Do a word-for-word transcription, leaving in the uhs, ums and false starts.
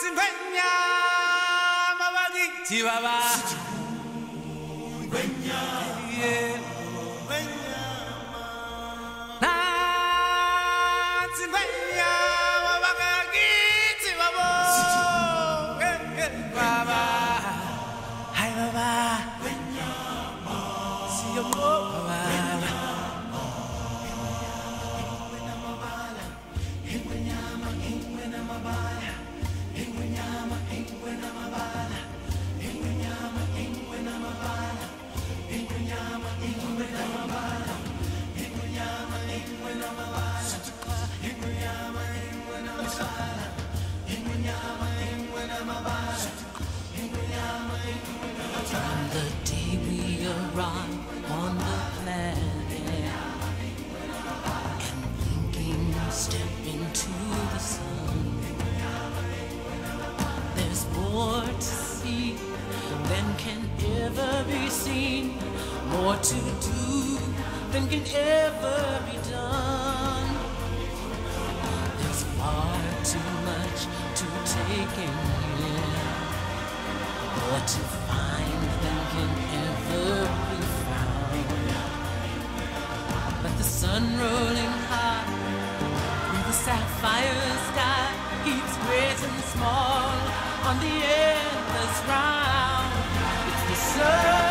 Chihuahua. Yeah. From the day we arrived on the planet and thinking step into the sun, there's more to see than can ever be seen, more to do than can ever be done. There's far too much to take in here, more to find than can ever be found. But the sun rolling high through the sapphire sky keeps great and small on the endless round. It's the sun.